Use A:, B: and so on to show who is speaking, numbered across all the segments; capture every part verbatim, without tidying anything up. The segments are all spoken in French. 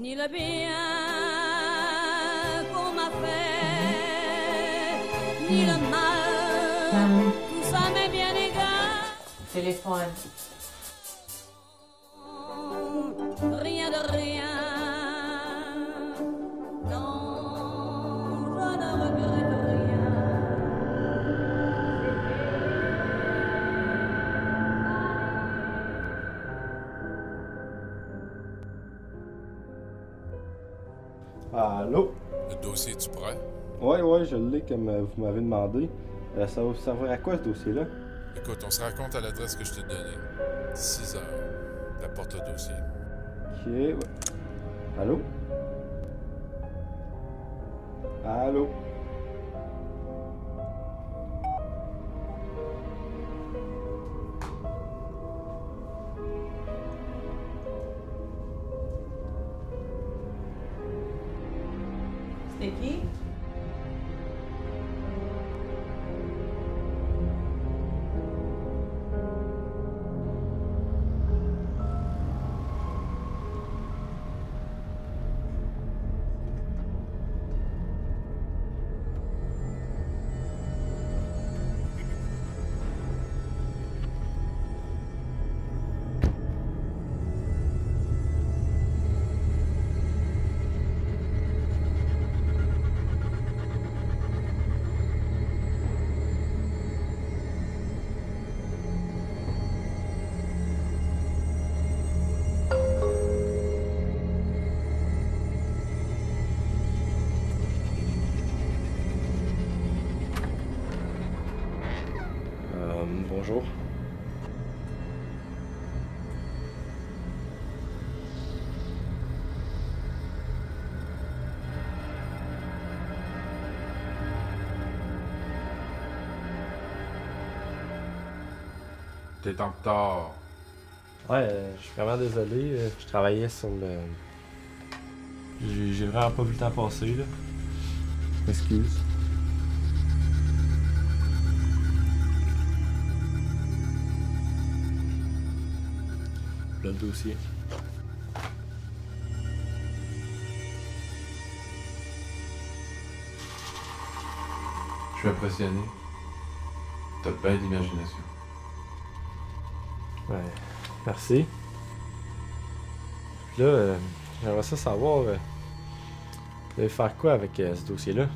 A: ni le bien qu'on m'a fait, ni le mal, tout ça m'est bien égal.
B: Téléphone.
A: Rien de rien, non, je ne regrette rien.
C: Allô?
D: Le dossier, tu prêt?
C: Ouais, ouais, je l'ai comme euh, vous m'avez demandé. Euh, ça va vous servir à quoi ce dossier-là?
D: Écoute, on se raconte à l'adresse que je t'ai donnée. six heures. T'apportes le dossier.
C: Ok, ouais. Allô? Allô?
B: C'était qui?
C: Euh, bonjour.
D: T'es en retard.
E: Ouais, euh, je suis vraiment désolé. euh, Je travaillais sur le. J'ai j'ai vraiment pas vu le temps passer, là. Excuse. Là, le dossier.
D: Je suis impressionné. T'as bien d'imagination.
E: Ouais, merci. Puis là, euh, j'aimerais ça savoir. Euh, vous allez faire quoi avec euh, ce dossier-là?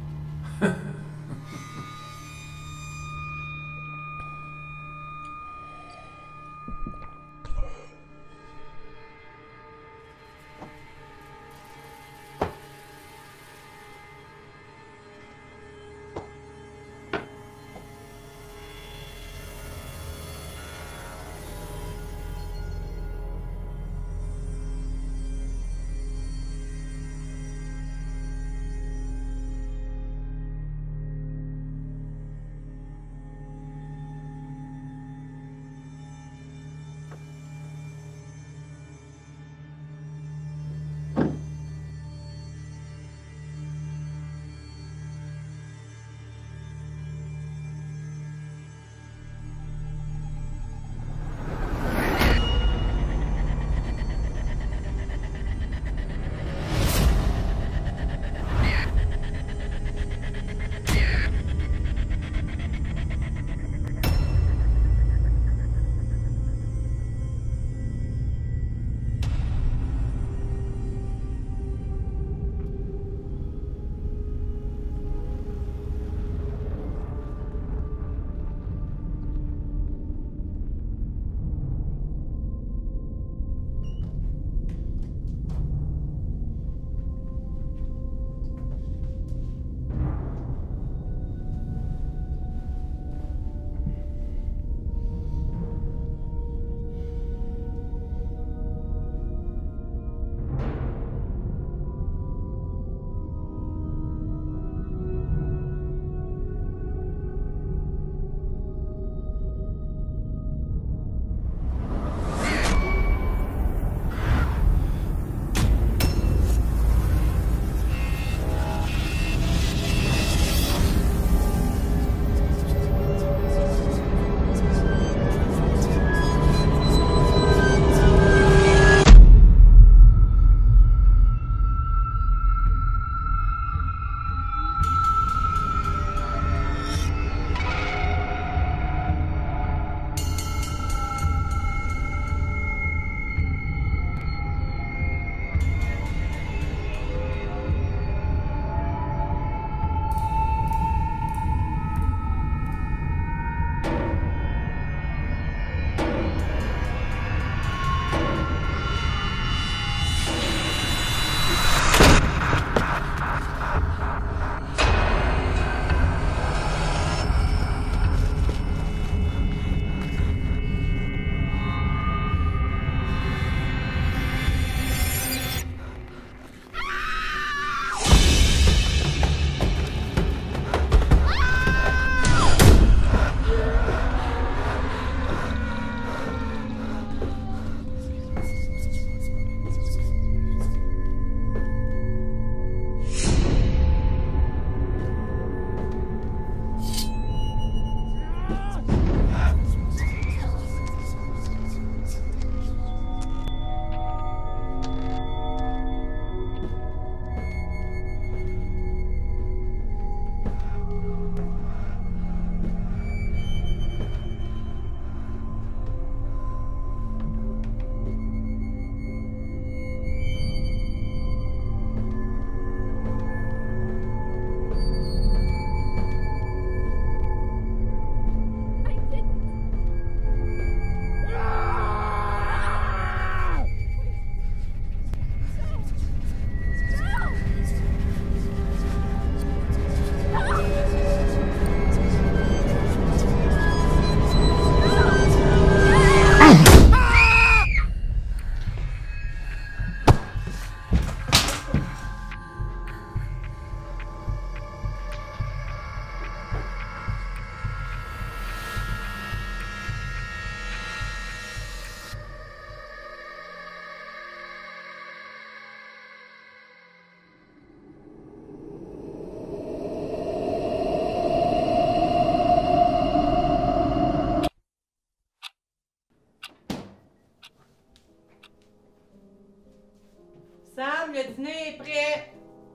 B: le dîner est prêt.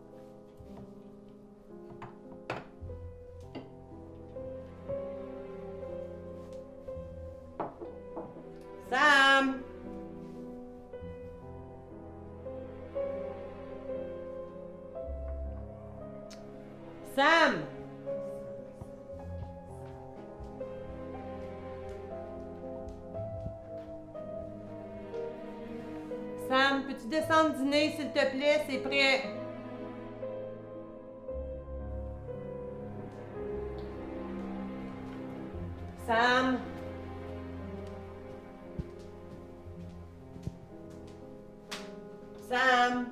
B: Sam! Sam! Sam, peux-tu descendre dîner, s'il te plaît? C'est prêt. Sam? Sam?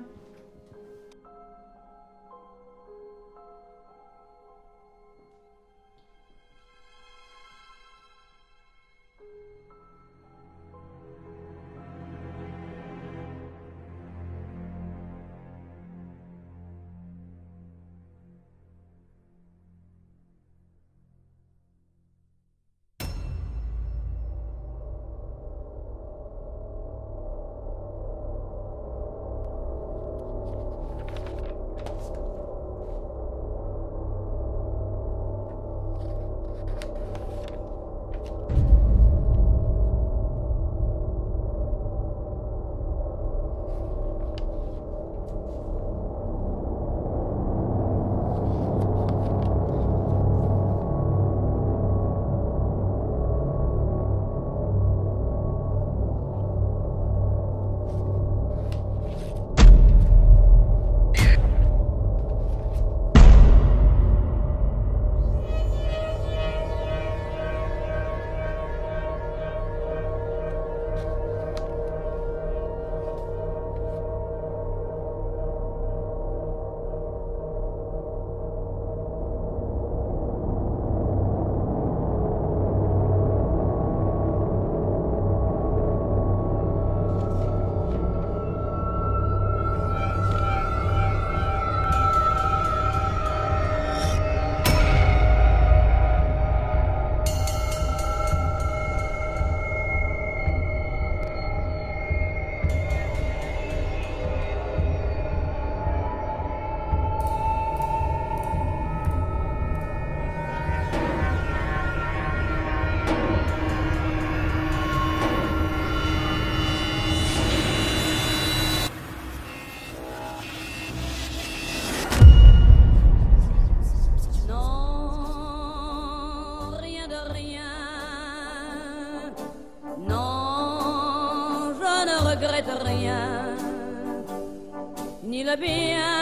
A: Ni le bien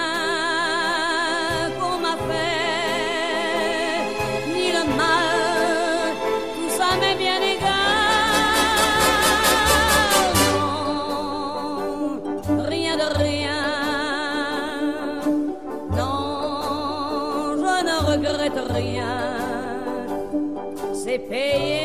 A: qu'on m'a fait, ni le mal, tout ça m'est bien égal. Non, rien de rien. Non, je ne regrette rien. C'est payé.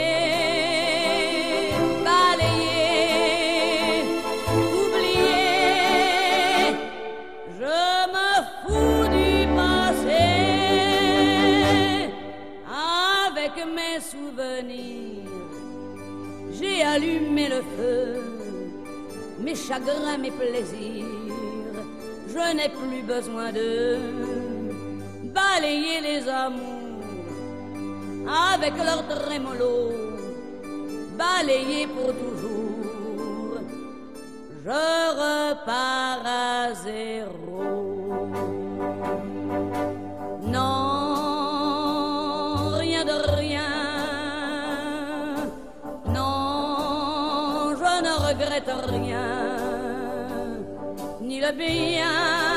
A: J'ai allumé le feu, mes chagrins, mes plaisirs. Je n'ai plus besoin de balayer les amours avec leur trémolo, balayer pour toujours. Je repars à zéro. Non. Regrette rien, ni le bien